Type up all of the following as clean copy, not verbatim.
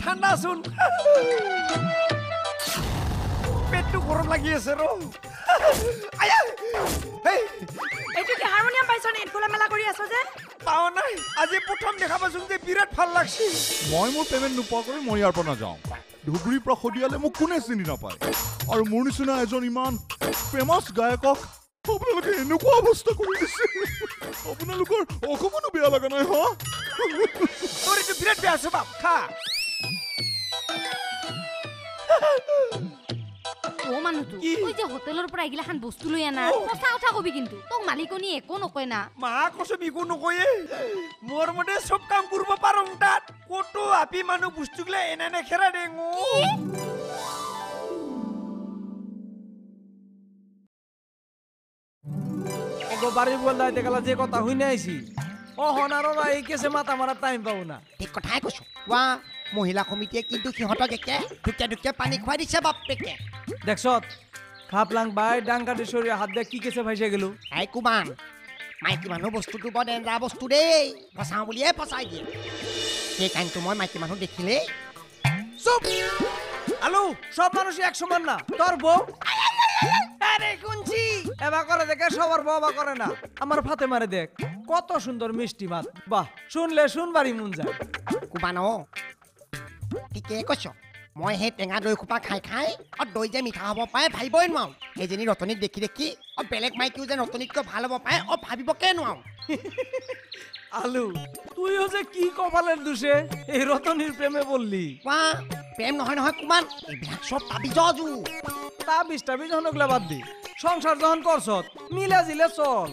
ঠাণ্ডা চোন পেটটো গৰম লাগি আছে ৰ আয়া এই এইটো কি হাৰমনিয়াম পাইছ নে খোলা মেলা কৰি আছ যে পাও নাই আজি প্ৰথম দেখা পাইছো যে বিৰাট ভাল লাগছি মই মোৰ পেমেণ্ট নোপোৱা কৰি মই ইয়াৰ পৰা নাযাওঁ ধুবুৰীৰ পৰা সদিয়ালে মোক কোনে চিনি নাপায় আৰু মোৰ নিচিনা এজন ইমান ফেমাছ গায়কক আপোনালোকে এনেকুৱা অৱস্থা কৰি দিছে আপোনালোকৰ অকমানো বেয়া লগা নাই হা তোৰ এইটো বিৰাট বেয়া স্বভাৱ খা ও মানুহটো ওই যে হোটেলৰ পৰা এগিলাখান বস্তু লৈ আনা সঁচা কথা কবি কিন্তু তোক মালিকনি একো নকয় না মা কসম ইকো নকয়ে মোর মতে সব কাম করব পারং তাত কত আপি মানু বস্তুগুলা এনে নে খেরা দেঙো এগো বাড়ি বললাই দেখালা যে কথা হইনে আইছি ও হনাররা এই কেসে মাথা মারা টাইম পাবো না ঠিক কথাই কৈছো ওয়া মহিলা কমিটিয়ে কিন্তু সিহঁতক একে ঢুকিয়া ঢুকিয়া পানী খুৱাই দিছে বাপেকে দেখছত খাপলাং বাই ডাংকা দিছৰি হাত দে কি কেসে ভাইছে গেলো এই কুমান মাইকী মানুহ বস্তুটো বৰ ডেঞ্জাৰ বস্তু দেই ফচাওঁ বুলিয়ে ফচাই দিয়ে সেই কাৰণটো মই মাইকী মানুহ দেখিলে চুপ আলু সব মানুষ এক সমান না তোর বউ আরে কুঞ্চি এবা করে দেখে সবার বাবা করে না আমার ফাতে মারে দেখ কত সুন্দর মিষ্টি মাত বাহ শুনলে শুনবারই মন যায় কুমান ঠিকে কৈছ মই সেই টেঙা দৈ খোপা খাই খাই দৈ যে মিঠা হ'ব পাৰে ভাবিবই নোৱাৰো সেইজনী ৰতনীক দেখি দেখি বেলেগ মাইকীও যে ৰতনীতকৈ ভাল হ'ব পাৰে ভাবিবকে নোৱাৰো আলু তুইও যে কি কপালের দোষে এই রতনীর প্রেমে বললি ৱা প্ৰেম নহয় নহয় কুমান এইবিলাক চব তাবিজু তা বিষ্টা বিজনকলে বাদ দি সংসার যখন করছত মিলে জিলে চল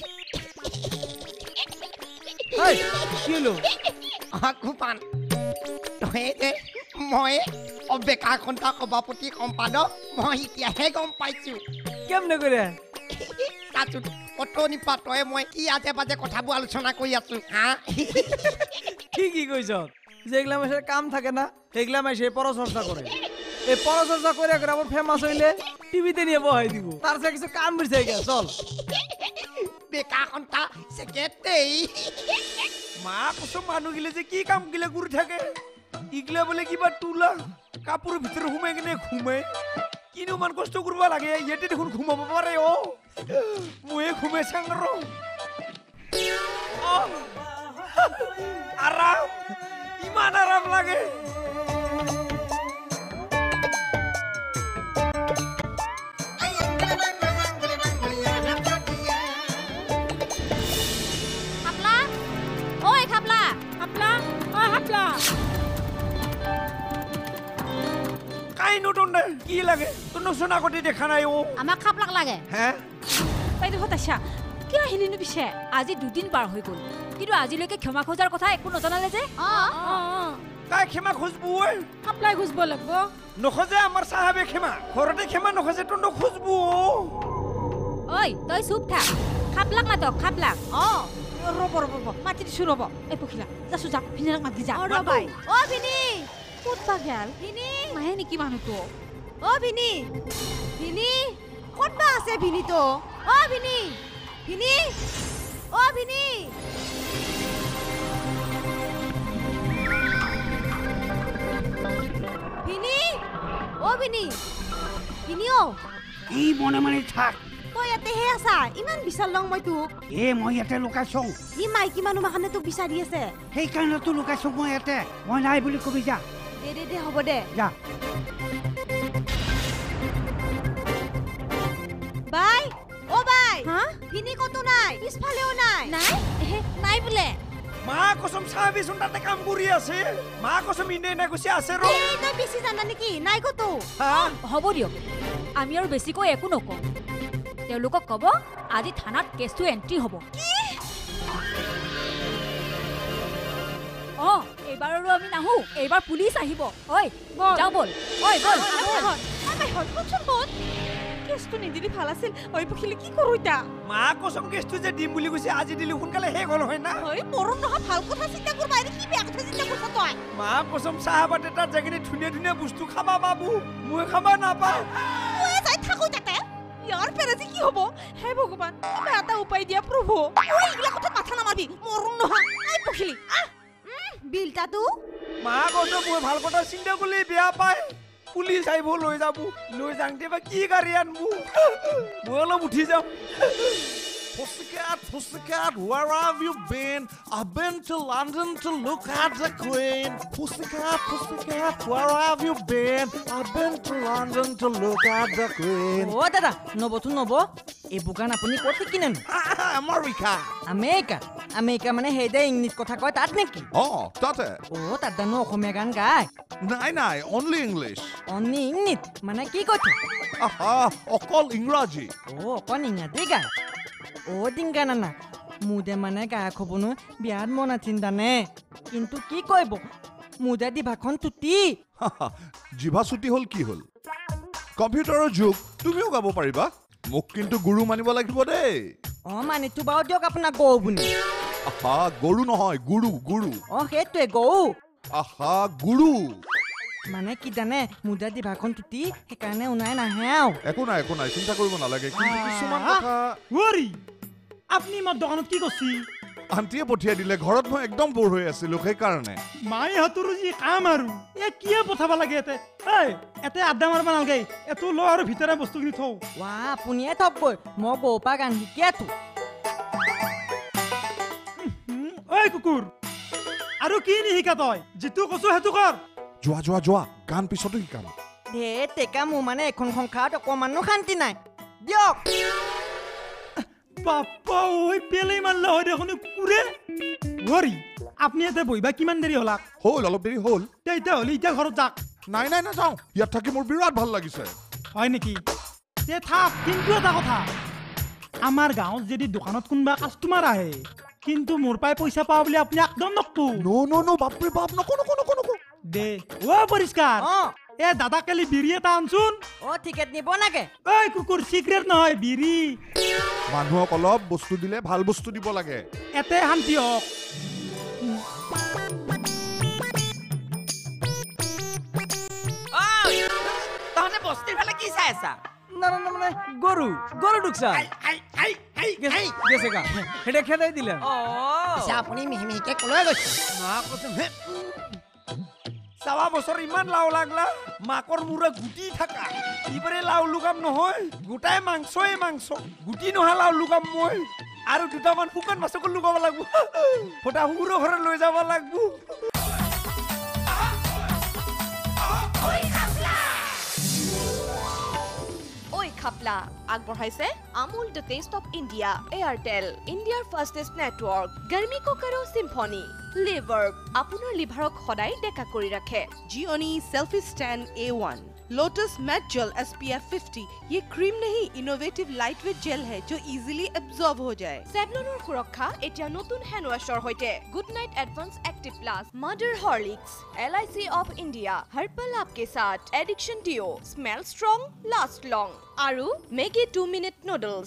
এই কি হলো কুমান তই যে মই বেকাৰ খন্তা সভাপতি সম্পাদক মই এতিয়াহে গম পাইছো কেমনে করে তাচোন অটনি পাতয়ে মই কি আজে বাজে কথাবোৰ আলোচনা কৰি আছো হা কি কইছ যেগুলা মাসের কাম থাকে না সেগুলা মাসে পরচর্চা করে এই পরচর্চা করে আবার ফেমাস হইলে টিভিতে নিয়ে বহাই দিব তার সাথে কিছু কাম মিশে গেছে চল বেকাৰ খন্তা সেকেতেই মা কসম মানু গিলে যে কি কাম গিলে কৰি থাকে ইগলা বলে কিবা তুলা কাপোৰ ভিতර ঘুমাই কিনে ঘুমাই কিনো মান কষ্ট কৰিব লাগে ইয়াতে দেখোন ঘুমাব পাৰে ও মই ঘুমাই চাং ৰ আৰাম ইমান আৰাম লাগে খাপলা ওই খাপলা খাপলা ও খাপলা কাই নতুন দে কি লাগে তোৰ নচনা কটি দেখা নাই ও আমাক খাপলাক লাগে হে বাইদেউ হতাশা কি আহিলিনো পিছে আজি দুদিন পাৰ হৈ গ'ল কিন্তু আজিলৈকে ক্ষমা খোজাৰ কথা একো নজনালে যে কাই ক্ষমা খুঁজবো খাপলাই খুঁজব লাগিব নখোজে আমাৰ চাহাবে ক্ষমা ঘৰতে ক্ষমা নখোজে তো নখোজবো ঐ তই চুপ থাক খাপলাক মাতক খাপলাক ৰ'ব ৰ'ব ৰ'ব মাতি দিছোঁ ৰ'ব এই পখিলা যাচোঁ যাক ভিনিলাক মাতি যা ৰবাই অ ভিনি ক'ত বা গেল ভিনি মাহে নেকি মানুহটো অ ভিনি ভিনি ক'ত বা আছে ভিনি তো অ ভিনি ভিনি অ ভিনি ভিনি অ ভিনি ভিনি অ এই মনে মনে থাক তই ইয়াতেহে আছা ইমান বিচাৰলং মই তোক মই ইয়াতে লুকাইছোঁ ই মাইকী মানুহ কাৰণে তোক বিচাৰি আছে সেইকাৰণেতো লুকাইছোঁ মই ইয়াতে মই নাই বুলি কবি যা দে হ'ব দে যা বাই অ বাই হা ভিনি কতো নাই পিছফালেও নাই নাই বোলে মা কসম চাহাবে চোন তাতে কাম কৰি আছে মা কসম ইনে না কৈছে আছে ৰ তই বেছি জানা নেকি নাই কতো হ'ব দিয়ক আমি আৰু বেছিকৈ একো নকওঁ তেওঁলোকক ক'ব আজি থানাত কেছটো এণ্ট্ৰি হ'ব এইবাৰ আৰু আমি নাহো এইবাৰ পুলিচ আহিব ঐ যাওঁ বল ঐ বল কেছটো নিদিলি ভাল আছিল ঐ পখিলে কি কৰোঁ এতিয়া মা কসম কেছটো যে দিম বুলি কৈছে আজি দিলি সোনকালে শেষ হ'ল হয় না মৰণ নহয় ভাল কথা চিন্তা কৰবা কি বেয়া কথা চিন্তা কৰছ তই মা কসম চাহাবাতে তাত যাই ধুনীয়া ধুনীয়া বস্তু খাবা বাবু মই খাবা নাপায় মই যাই থাকো তাতে ইয়াৰ পেৰাজি কি হ'ব হে ভগৱান কিবা এটা উপায় দিয়া প্ৰভু ঐ এইগিলা কথা মাথা নামাৰিবি মৰণ নহয় আই পখিলি বিলটাটো মা কৈছে মই ভাল কথা চিন্তা কৰিলে বেয়া পায় পুলিচ আহিব লৈ যাব লৈ যাওঁতে বা কি গাড়ী আনবো মই অলপ উঠি যাম Pussycat, where have you been? I've been to London to look at the Queen. Pussycat, where have you been? I've been to London to look at the Queen. অ দাদা নবতো নব এই বুকান আপুনি ক'ত শিকিলেন America. আমেৰিকা মানে সেইদে ইংলিছ কথা কয় তাত নেকি Oh, tate. অ তাত জানো অসমীয়া গান গায় Nai, only English. Only English মানে কি কথা Aha, okol Ingraji. অ অকণ ইংৰাজী গায় অ ডিংগা নানা মুদে মানে গায়ক হ'বনো বিয়াত মন আছিল জানে কিন্তু কি কৰিব মুদে দিভাখন তুতি জিভা চুটি হল কি হল কম্পিউটাৰৰ যুগ তুমিও গাব পাৰিবা মোক কিন্তু গুৰু মানিব লাগিব দেই অ মানিতো বাৰু দিয়ক আপোনাক গৌ বুনি আহা গৰু নহয় গুৰু অ সেইটোৱে গৌ আহা গুৰু মানে কি জানে মুদে দিভাখন তুতি সেইকাৰণে উনাই নাহে আৰু একো নাই চিন্তা কৰিব নালাগে কিন্তু কিছুমান কথা ওৰি আপুনি মোৰ দোকানত কি কৰছি আন্টিয়ে পঠিয়াই দিলে ঘৰত মই একদম বৰ হৈ আছিলো সেইকাৰণে মায়ে হাতৰ যি কাম আৰু এ কিয়ে পঠাব লাগে এতে এতে আড্ডা মাৰব নালাগে এতো ল আৰু ভিতৰে বস্তুখিনি থওঁ ৱা আপুনিয়ে থকবই মই গৌ পৰা গান শিকিয়াতো ঐ কুকুৰ আৰু কি নিশিকা তই যিটো কৈছো সেইটো কৰ যোৱা গান পিছতো শিকাম ঢে টেকা মোৰ মানে এখন সংসাৰত অকমানো শান্তি নাই দিয়ক বাপ্পা ঐ পেলে মানলা হয় দেখোন কুকুৰে ওৰি আপুনি এতে বহিবা কিমান দেৰি হলাক হ'ল অলপ দেৰি হ'ল এতিয়া হলি এতিয়া ঘৰত যাক নাই নাযাওঁ ইয়াত থাকি মোৰ বিৰাট ভাল লাগিছে হয় নেকি তে থাক কিন্তু এটা কথা আমাৰ গাঁৱত যদি দোকানত কোনোবা কাষ্টমাৰ আহে কিন্তু মোৰ পাই পইচা পাওঁ বুলি আপুনি একদম নকবো নো বাপৰে বাপ নকো দে ও পৰিষ্কাৰ অ এ দাদা কালি বিৰি এটা আনচোন অ টিকেট নিব নাগে ঐ কুকুৰ চিক্ৰেট নহয় বিৰি মানুহক অলপ বস্তু দিলে ভাল বস্তু দিব লাগে এতে শান্তি হওক তহঁতে বস্তিৰ ফালে কি চাই আছা না মানে গৰু ঢুকছা গেছে গা হেডে খেদাই দিলে পিছে আপুনি মিহিমিহিকে কলৈ গৈছে মা কৈছে চাৱা বছৰ ইমান লাও লাগলা মাকৰ মূৰে গুটি থাকা ইবাৰে লাও লুকাম নহয় গোটাই মাংসই মাংস গুটি নহা লাও লুকাম মই আৰু দুটামান শুকান মাছক লুকাব লাগিব ফটা হুৰো ঘৰে লৈ যাব লাগিব ঐ খাপলা আগবঢ়াইছে Amul the taste of India Airtel ইণ্ডিয়াৰ ফাষ্টেষ্ট নেটৱৰ্ক গৰমি কো কৰো চিম্ফনি লিভাৰ আপোনাৰ লিভাৰক সদায় ডেকা কৰি ৰাখে Gionee selfie stand A1 Lotus matte gel SPF 50 ये क्रीम नहीं इनोवेटिव लाइटवेट जेल है जो इजीली एब्जॉर्ब हो जाए সেভলনৰ সুৰক্ষা এতিয়া নতুন হ্যান্ড ওয়াশৰ সৈতে good night advance active plus mother Horlicks LIC of India হৰ পল आपके साथ addiction deo smell strong last long আৰু মেগি 2 মিনিট নুডলছ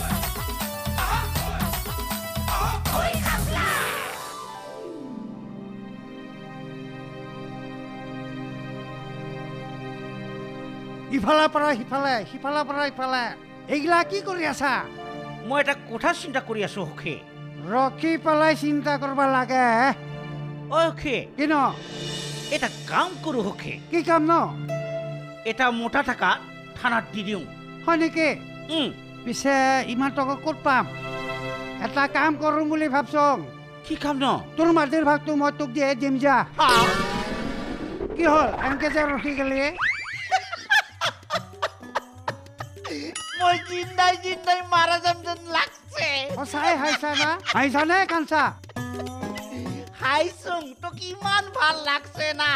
ইফালৰ পৰা সিফালে এইগিলা কি কৰি আছা মই এটা কথা চিন্তা কৰি আছো হখে ৰখি পেলাই চিন্তা কৰিব লাগে ঐ হখে কিনো এটা কাম কৰো হখে কি কাম ন এটা মোটা টাকা থানাত দি দিওঁ হয় নেকি পিছে ইমান টকা ক'ত পাম এটা কাম কৰোঁ বুলি ভাবছোং কি কাম ন তোৰ মাটিৰ ভাগটো মই তোক দিয়ে দিম যা কি হ'ল এনেকে যে ৰখি গেলি মই জিন্দাই মারা যেন লাগছে সঁচাই হাইছা নে কাঞ্চা হাইছুং তো কিমান ভাল লাগছে না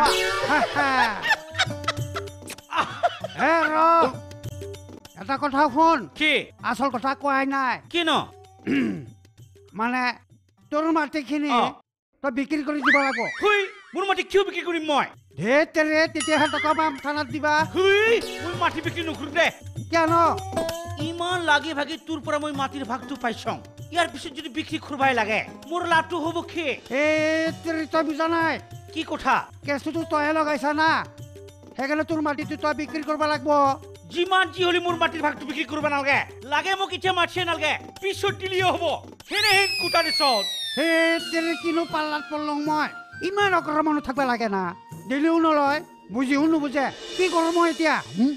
এটা কথা শুন কি আচল কথা কোৱাই নাই কি ন মানে তোৰ মাটিখিনি তই বিক্ৰী কৰি দিব লাগিব হুই মোৰ মাটি কিয় বিক্ৰী কৰিম মই ধেৰ তেৰে তেতিয়াহে টকা পাম থানাত দিবা হুই মই মাটি বিক্ৰী নকৰিম দে কিয়ন ইমান লাগি ভাগি তোৰ পৰা মই মাটিৰ ভাগটো পাইছং ইয়াৰ পিছত যদি বিক্ৰী কৰবাই লাগে মোৰ লাভটো হ'ব কি তই বুজা নাই কি কথা কেঁচুটো তইহে লগাইছা না সেইকাৰণে তোৰ মাটিটো তই বিক্ৰী কৰিব লাগিব যিমান যি হলি মোৰ মাটিৰ ভাগটো বিক্ৰী কৰিব নালাগে লাগে মোক এতিয়া মাটিয়ে নালাগে পিছত দিলেও হ'ব হেনে হেন কুটাৰে চত কিনো পাল্লাত পৰলং মই ইমান অকৰা মানুহ থাকিব লাগে না দিলেও নলয় বুজিও নুবুজে কি কৰোঁ মই এতিয়া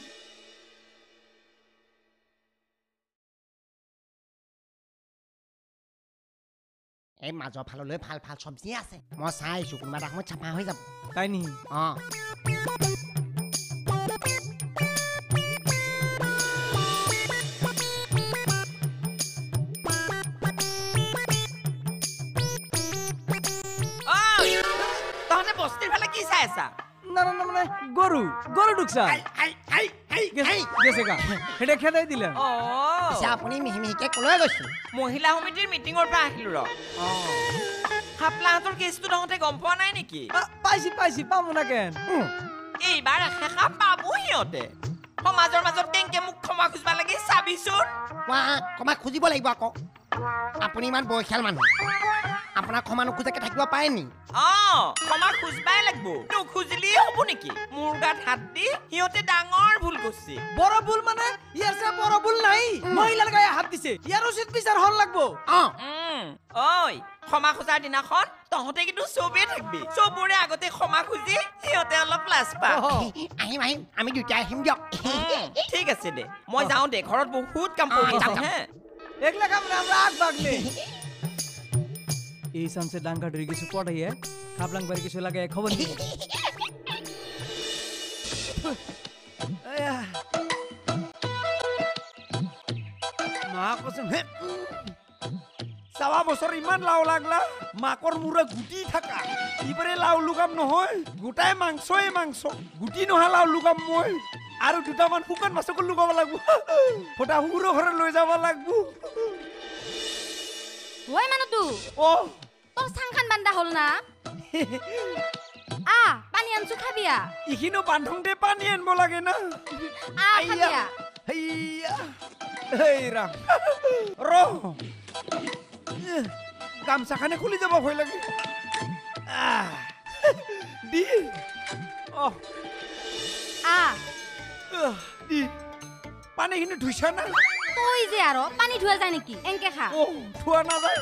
এই মাজৰ ফাললৈ ভাল ভাল চব্জি আছে মই চাই আহিছো কোনোবা এটা সময়ত চাফা হৈ যাব তাই নি অঁ তহঁতে বস্তিৰ ফালে কি চাই আছা না না না মানে গরু ঢুকছা গেছে গা হেডে খেদাই দিলে পিছে আপুনি মিহি মিহিকে কলৈ গৈছিল মহিলা সমিতিৰ মিটিঙৰ পৰা আহিলো ৰ খাপলাহঁতৰ কেছটো তহঁতে গম পোৱা নাই নেকি পাইছি পামো না কেন এইবাৰ এশেষা পাবো সিহঁতে সমাজৰ মাজত কেংকে মোক ক্ষমা খুজিব লাগে চাবিচোন ক্ষমা খুজিব লাগিব আকৌ আপুনি ইমান বয়সীয়াল মানুহ আপোনাক ক্ষমা নোখোজাকে থাকিব পাৰে নি ক্ষমা খুজিবাই লাগিব নুখুজিলেই হ'ব নেকি মোৰ গাত হাত দি সিহঁতে ডাঙৰ ভুল কৰিছে বড় ভুল মানে ইয়াৰ চে বড় ভুল নাই মহিলাৰ গায়ে হাত দিছে ইয়াৰ উচিত বিচাৰ হল লাগবো ঐ ক্ষমা খোজাৰ দিনাখন তহঁতে কিন্তু চবেই থাকবি চবৰে আগতে ক্ষমা খুজি সিহঁতে অলপ লাজ পায় আহিম আমি দুটাই আহিম দিয়ক ঠিক আছে দে মই যাওঁ দে ঘৰত বহুত কাম কৰি আছো হে একলা কাম না আমরা আগ ভাগলে এই সামসে ডাঙ্গা ডরে কিছু পড়াইয়ে খাবলাং বাড়ি কিছু লাগায় খবর নিয়ে মা কসম হে চাৱা বছৰ ইমান লাও লাগলা মাকৰ মূৰে গুটি থাকা ইবাৰে লাও লুকাম নহয় গোটাই মাংসই মাংস গুটি নহা লাও লুকাম মই আৰু দুটামান শুকান মাছকো লুকাব লাগব ফটা হুৰ ঘৰে লৈ যাব লাগব ওই মানুহটো তোৰ চাংখান বান্ধা হ'ল না পানী আনছো খাবিয়া ইখিনো বান্ধংতে পানী আনব লাগে না খাবিয়া হেইয়া হেই ৰাম ৰ গামছাখানে খুলি যাব ভয় লাগে দি দি পানীখিনি ধুইছা না তই যে আৰু পানী ধোৱা যায় নেকি এনকে খা ধোৱা নাযায়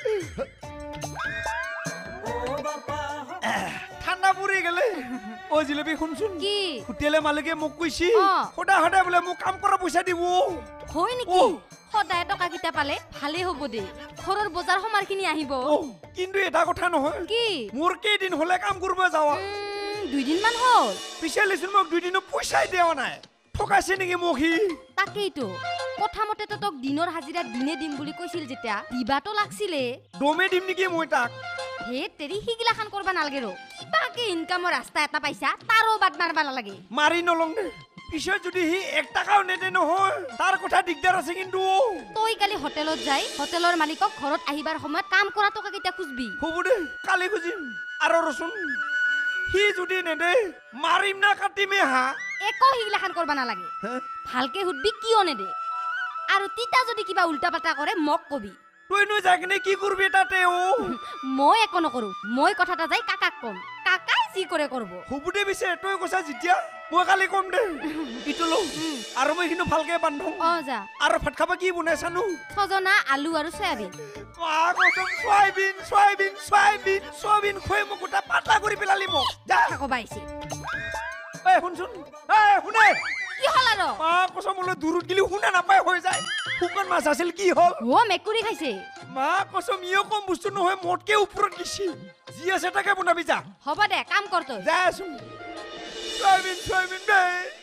ঠাণ্ডা পৰি গেলে জিলেবি শুনচোন কি হোটেলে মালিকে মোক কৈছি সদায় বোলে মোক কাম কৰা পইচা দিব হয় নেকি সদায় টকা কিটা পালে ভালে হ'ব দে ঘৰৰ বজাৰ সমাৰখিনি আহিব কিন্তু এটা কথা নহয় কি মোৰ কেইদিন হলে কাম কৰিব যাৱা 2 দিন মান হ'ল পিছে লিচোন মোক 2 দিনৰ পইচাই দেৱা নাই ঠকাইছে নেকি মোক সি তাকেইতো প্ৰথমতে তো তোক দিনৰ হাজিৰা দিনে দিম বুলি কৈছিল যেতিয়া দিবাতো লাগছিলে দমে দিম নেকি মই তাক হে তেৰি হিগিলাখান কৰবা নালগে ৰ কিবাকে ইনকামৰ ৰাস্তা এটা পাইছা তাৰো বাদ মাৰবা নালাগে মাৰি নলং দে পিছে যদি হি 1 টাকাও নেদে নহয় তাৰ কথা দিগদাৰ আছে কিন্তু তই কালি হোটেলত যাই হোটেলৰ মালিকক ঘৰত আহিবাৰ সময়ত কাম কৰা টকা কেইটা খুজবি হ'ব দে কালি খুজিম আৰু ৰচোন হি যদি নেদে মাৰিম না কাটিমে হা একো হিগিলাখান কৰবা নালাগে ভালকে হুদবি কিয় নেদে আৰু তিতা যদি কিবা উল্টা পাল্টা কৰে মোক কবি তই নই যাগনে কি করবি তাতে মই একো নকৰো মই কথাটা যাই কাকাক কম কাকাই যি কৰে করব হবুদে বিছে তই কইছা জিতিয়া মই কালি কম দে ইটো লো আৰু মই কিনো ভালকে বান্ধো যা আৰু ভাত খাবা কি বনাইছানো সজনা আলু আৰু সয়াবিন কসম সয়াবিন খৈ মোক গোটা পাতলা কৰি পেলালি মোক যা কবাইছে শুনচোন শুনে কি হল আৰু কসম মোলে দূৰত গিলি শুনা নাপায় হৈ যায় শুকান মাছ আছিল কি হল মেকুৰী খাইছে কসম ইও কম বস্তু নহয় মোটকে ওপৰত গিছি জি আছে তাকে বনাবি যা হ'ব দে কাম কৰ তই যা শুন সয়াবিন দে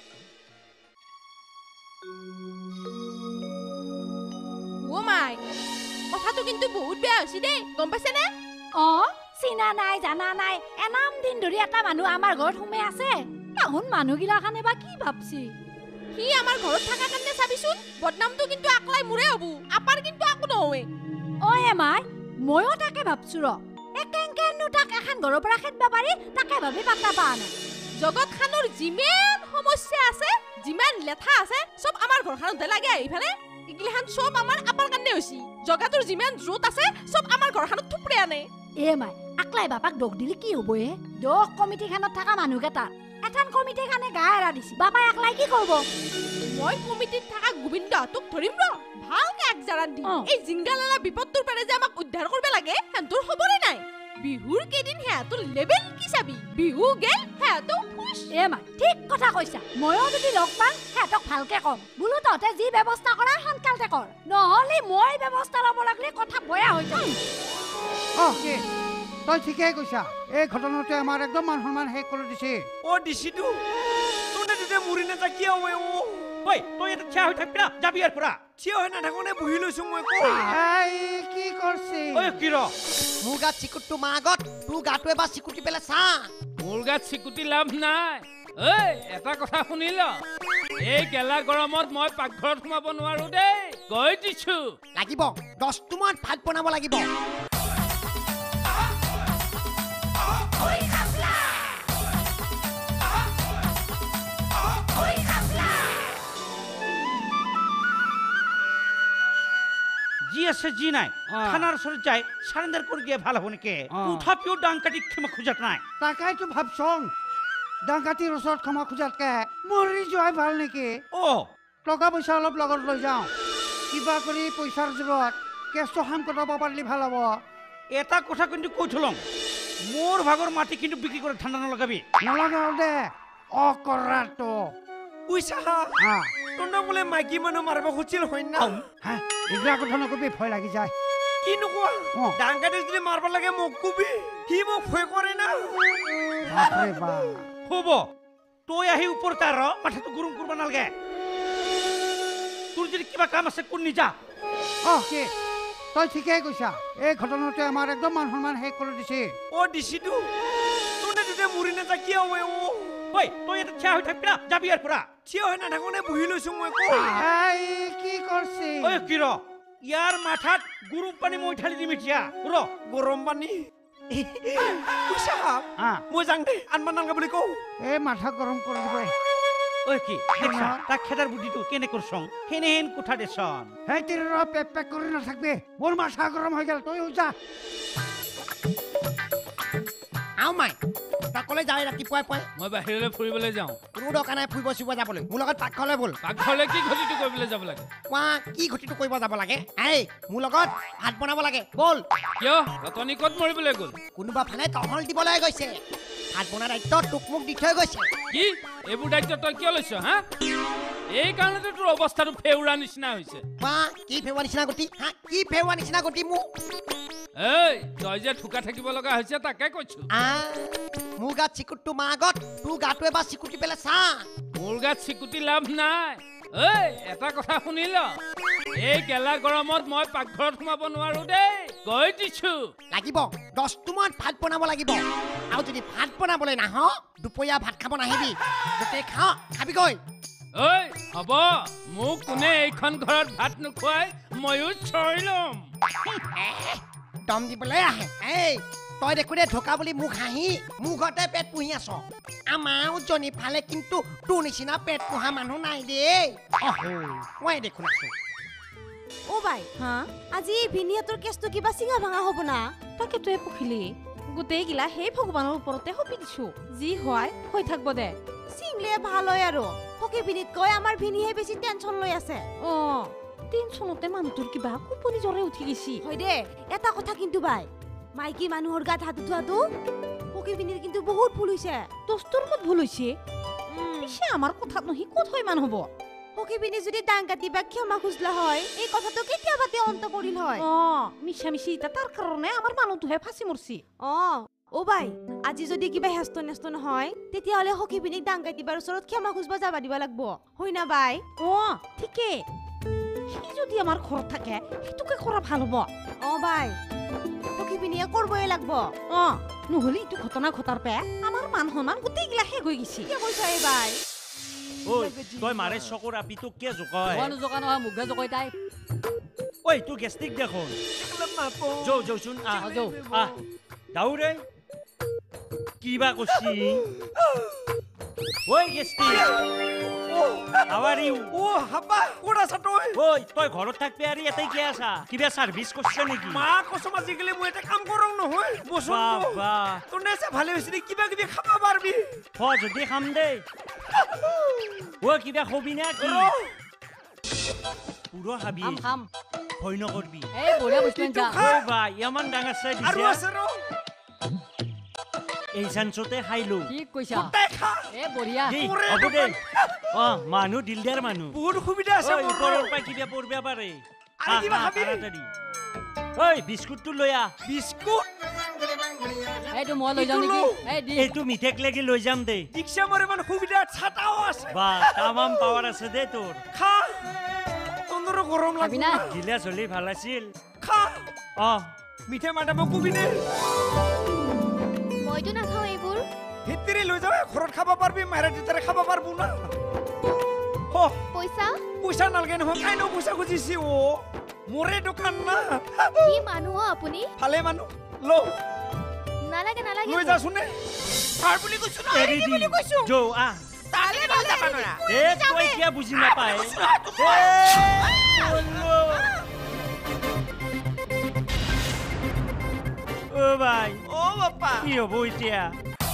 মাই কথাটো কিন্তু বহুত বেয়া হৈছে দেই গম পাইছে নে চিনা নাই জানা নাই এনাম দিন ধৰি এটা মানুহ আমাৰ ঘৰত সোমাই আছে তাহুন মানুহগিলাখানে বা কি ভাবছি সি আমাৰ ঘৰত থাকা কাৰণে চাবিচোন বদনামটো কিন্তু আকলাই মোৰে হ'ব আপাৰ কিন্তু আকো নহয় মাই ময়ো তাকে ভাবছো ৰ একেংকেনো তাক এখন ঘৰৰ পৰা খেদবা পাৰি তাকে ভাবি পাতা পা নাই জগতখানৰ যিমান সমস্যা আছে যিমান লেঠা আছে সব আমাৰ ঘৰখনতে লাগে আহিফালে ইগিলাখান সব আমাৰ আপাৰ কাৰণে হৈছে জগাটোৰ যিমান জোত আছে সব আমাৰ ঘৰখনত থুপৰে আনে মাই আকলাই বাপাক দোষ দিলি কি হ'ব দোষ কমিটিখনত থকা মানুহকেইটা এটান কমিটিখানে গা এৰা দিছি বাপাই আকলাই কি কৰিব মই কমিটিত থকা গোবিন্দহঁতক ধৰিম ৰ ভালকে এক জাৰান দি এই জিংগালালা বিপদটোৰ পৰা যে আমাক উদ্ধাৰ কৰিব লাগে হেন্তৰ খবৰে নাই বিহুৰ কেইদিন সিহঁতৰ লেবেল কি চাবি বিহু গেল সিহঁতও খুশ এ মা ঠিক কথা কৈছা ময়ো যদি লগ পাম সিহঁতক ভালকে কম বোলো তহঁতে যি ব্যৱস্থা কৰা সোনকালতে কৰ নহ'লে মই ব্যৱস্থা ল'ব লাগিলে কথা বেয়া হৈ যাব কি তই ঠিকেই কৈছা এই ঘটনাটোৱে আমাৰ একদম মান সন্মান শেষ কৰি দিছে ও দিছিটো তোনে দুটা মুৰি না কি হয় ও ঐ তই এটা থিয়া হৈ থাকিবি না যাবি ইয়াৰ পৰা থিয় হৈ নাথাকোনে বহি লৈছো মই কি কৰছি ঐ কি ৰ মোৰ গাত চিকুটটো মা আগত তোৰ গাটো এবাৰ চিকুটি পেলাই চা মোৰ গাত চিকুটি লাভ নাই ঐ এটা কথা শুনিল এই গেলা গৰমত মই পাকঘৰত সোমাব নোৱাৰো দেই কৈ দিছো লাগিব 10 টোমান ভাত বনাব লাগিব জি আছে জি নাই থানার ওচৰত যাই সারেন্ডার করে গিয়ে ভালো হব নাকি তথাপিও ডাং কাটি ক্ষমা খোজাত নাই তাকাইতো ভাবচং ডাংকাটিৰ ওচৰত ক্ষমা খোজাতকে মৰি যোৱাই ভাল নেকি টকা পইচা অলপ লগত লৈ যাওঁ কিবা কৰি পইচাৰ জোৰত কেছটো সাম কটাব পাৰিলে ভাল হ'ব এটা কথা কিন্তু কৈ থলং মোৰ ভাগৰ মাটি কিন্তু বিক্ৰী কৰি ঠাণ্ডা নলগাবি নলগাও দে অকৰাটো পইচা তোনা বোলে মাইকী মানুহ মাৰিব খুজিছিল হয় না এইবিলাক কথা নকবি ভয় লাগি যায় কি নোকোৱা ডাংকাটি যদি মাৰিব লাগে মোক কবি সি মোক ভয় কৰে না হ'ব তই আহি ওপৰত আৰু মাথাটো গৰম কৰিব নালাগে তোৰ যদি কিবা কাম আছে কোন নিজা কি তই ঠিকেই কৈছা এই ঘটনাটোৱে আমাৰ একদম মান সন্মান শেষ কৰি দিছে ও দিছিটো তোনে দুটা মুৰি না কি হয় ও ঐ তই এটা থিয়া হৈ থাকিবি না যাবি ইয়াৰ পৰা থিয় হৈ নাথাকোনে বহি লৈছো মই কি কৰছি ঐ কি ৰ ইয়াৰ মাথাত গৰম পানী মই ঢালি দিম এতিয়া ৰ গৰম পানী পইচা মই যাং দে আনবা নালগা বুলি কওঁ এই মাথা গৰম কৰি দিবই ঐ কি দেখছা তাক খেদাৰ বুদ্ধিটো কেনে কৰছং হেনেহেন কোঠা দেচোন সেই তিৰ পেক পেক কৰি নাথাকবি মোৰ মাথা গৰম হৈ গেল তই যা আও মাই তাকলে যাই ৰাতিপুৱাই পুৱাই মই বাহিৰলৈ ফুৰিবলৈ যাওঁ কোনো দৰকাৰ নাই ফুৰিব চুৰিব যাবলৈ মোৰ লগত পাকঘৰলৈ ব'ল পাকঘৰলৈ কি ঘটিটো কৰিবলৈ যাব লাগে কোৱা কি ঘটিটো কৰিব যাব লাগে এই মোৰ লগত ভাত বনাব লাগে ব'ল কিয় ৰতনী ক'ত মৰিবলৈ গ'ল কোনোবা ফালে টহল দিবলৈ গৈছে ভাত বনোৱা দায়িত্ব তোক মোক দি থৈ গৈছে কি এইবোৰ দায়িত্ব তই কিয় লৈছ হা এই কাৰণতে তোৰ অৱস্থাটো ফেউৰা নিচিনা হৈছে কি ফেউৰা নিচিনা গতি কি ফেউৰা নিচিনা গতি মোক এই তই যে ঠুকা থাকিব লগা হৈছে তাকে কৈছো মোৰ গাত চিকুটটো মা আগত তোৰ গাটো এবাৰ চিকুটি পেলাই চা মোৰ গাত চিকুটি লাভ নাই এই এটা কথা শুনিল এই গেলা গৰমত মই পাকঘৰত সোমাব নোৱাৰো দেই কৈ দিছো লাগিব 10 টোমান ভাত বনাব লাগিব আৰু যদি ভাত বনাবলৈ নাহ দুপৰীয়া ভাত খাব নাহিবি গোটেই খাবি গৈ ঐ হ'ব মোক কোনে এইখন ঘৰত ভাত নোখোৱাই ময়ো চৈ ল'ম দম দিবলৈ আহে এই তই দেখো দে ঢোকা বুলি মোক হাঁহি মোৰ ঘৰতে পেট পুহি আছ আমাৰো জনী ফালে কিন্তু তোৰ নিচিনা পেট পোহা মানুহ নাই দেই মই দেখোন আছো ও বাই আজি ভিনিহঁতৰ কেছটো কিবা চিঙা ভাঙা হ'ব না তাকে তই পখিলি গোটেই গিলা সেই ভগৱানৰ ওপৰতে সপি দিছো যি হয় হৈ থাকিব দে চিংলে ভাল হয় আৰু সখী ভিনিতকৈ আমাৰ ভিনিহে বেছি টেনচন লৈ আছে টেনচনতে মানুহটোৰ কিবা কুপনি জ্বৰে উঠি গৈছি হয় দে এটা কথা কিন্তু বাই মাইকী মানুহৰ গাত হাত উঠোৱাটো সখী ভিনিৰ কিন্তু বহুত ভুল হৈছে তোৰ ক'ত ভুল হৈছে পিছে আমাৰ কথাত নহি ক'ত হয় মান হ'ব সখী ভিনি যদি ডাং কাটি বা ক্ষমা খুজলা হয় এই কথাটো কেতিয়াবাতে অন্ত পৰিল হয় মিছা মিছি তাৰ কাৰণে আমাৰ মানুহটোহে ফাঁচি মৰছি ও বাই আজি যদি কিবা হেষ্ট নেষ্ট নহয় তেতিয়াহ'লে সখী ভিনিক ডাং কাটিবাৰ ওচৰত ক্ষমা খুজবা যাবা দিব লাগিব হয় না বাই ঠিকে সি যদি আমাৰ ঘৰত থাকে সেইটোকে কৰা ভাল হ'ব বাই সখী ভিনিয়ে কৰিবই লাগিব নহ'লে এইটো ঘটনা ঘটাৰ পে আমাৰ মান সন্মান গোটেইগিলা শেষ হৈ গৈছে কি কৈছা এই বাই তই মাৰে চকুৰ আপিটো কিয় জোকায় জোকা নহয় মুখে জোকাই তাই ঐ তোৰ গেষ্টিক দেখোন যৌচোন দাউৰে কিবা কৈছি ঐ গেষ্টিক তই ঘৰত থাকবি আৰু ইয়াতে কি আছা কিবা চাৰ্ভিচ কৰিছ নেকি মা কচম আজিকালি মই এটা কাম কৰোঁ নহয় তোনে ভালে হৈছে কিবা কিবি খাব পাৰবি যদি খাম দেই কিবা খবি নে কি পুৰো খাবি ভয় নকৰবি ইমান ডাঙৰ চাই দিছে এই চান্সতে খাইলো ঠিক কৈছা গোটাই খা এ বঢ়িয়া দেই হ'ব দে মানুহ দিলদাৰ মানুহ বহুত সুবিধা আছে ঐ মোৰ। ওপৰৰ পৰা কিবা পৰবা পাৰে আৰু কিবা খাবি? তাড়াতাড়ি ঐ বিস্কুটটো লৈ আহ বিস্কুট এইটো মই লৈ যাওঁ নেকি এই দি এইটো মিঠেক লাগি লৈ যাম দে দীক্ষা মোৰ ইমান সুবিধা ছাতাও আছে বা তামাম পাৱাৰ আছে দে তোৰ খা তোৰ গৰম খাবি লাগি না গিলাচ হ'লে ভাল আছিল খা অ মিঠে মাটাব কবি নে মইতো নাখাওঁ এইবোৰ ভিতৰি লৈ যাও ঘৰত খাব পাৰবি মায়েৰে তিতাৰে খাব পাৰবো না হ পইচা পইচা নালগে নহয় কাইনো পইচা খুজিছি অ মোৰে দোকান না কি মানুহ আপুনি ভালে মানুহ লো নালাগে নালাগে লৈ যাচোনে তাৰ বুলি কৈছো না এৰি দি যৌ আহ তালে লৈ যাবা নৰা এ তই কিয় বুজি নাপায় ও ভাই অ বাপ্পা কি হ'ব এতিয়া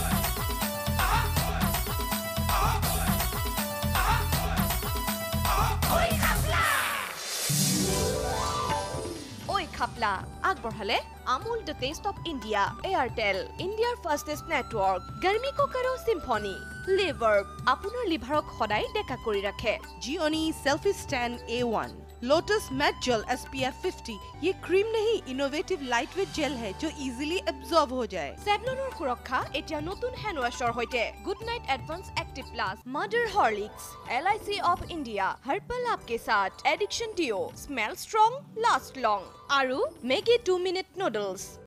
ঐ খাপলা আগবঢ়ালে Amul the taste of India Airtel ইণ্ডিয়াৰ ফাষ্টেষ্ট নেটৱৰ্ক গৰমি কো কৰো চিম্ফনি লিভাৰ আপোনাৰ লিভাৰক সদায় ডেকা কৰি ৰাখে Gionee selfie stand A1 Lotus matte gel SPF 50 ये क्रीम नहीं इनोवेटिव लाइटवेट जेल है जो इजीली एब्जॉर्ब हो जाए চেভলনৰ সুৰক্ষা এতিয়া নতুন হেণ্ড ৱাছৰ সৈতে good night advance active plus mother Horlicks LIC of India হাৰ্পল আপকে সাথ addiction deo smell strong last long আৰু মেগী 2 মিনিট নুডলছ